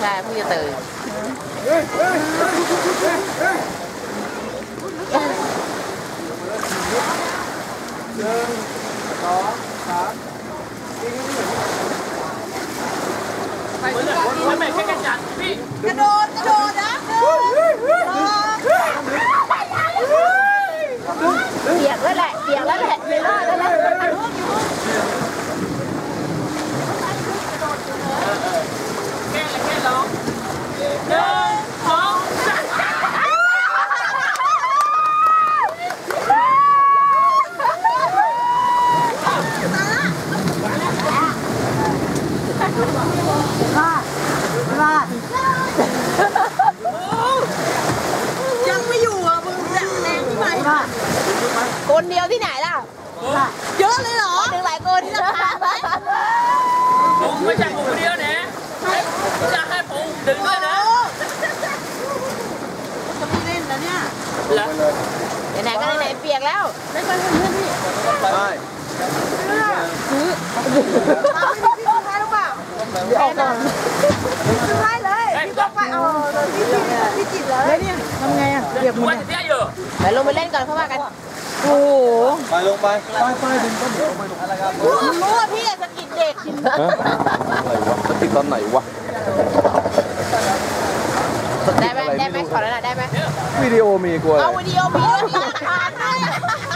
ช่เพิ่งจะตื่นไม่แค่กันจัดพี่กระโดดนะเปียกแล้วแหละไม่รอดแล้วแหละแค่ร้อง1 2 3 ยังไม่อยู่อ่ะมึงแรงที่ไหนคนเดียวที่ไหนล่ะเยอะเลยเหรอถึงหลายคนที่ราคาไหมผมไม่ใช่ผมเดียวนะจะให้ผมดึงด้วยนะจะไม่เล่นแล้วเนี่ยไหนก็ไหนเปียกแล้วไม่ไปเพื่อนพี่ไปซื้อพี่ซื้อให้หรือเปล่าออกก่อนซื้อให้เลยพี่ต้องไปเอาพี่จิตเลยเนี่ยทำไงอ่ะเปียกหมดไปลงไปเล่นก่อนเข้ามากันโอ้โหไปลงไปดึงต้นเดี๋ยวไปลงอะไรครับรู้ว่าพี่จะกินเด็กอะไรวะจะติดตอนไหนวะได้ไหมขอแล้วนะได้ไหมวิดีโอมีกลัวเอาวิดีโอมีด้วยหลักฐานด้วย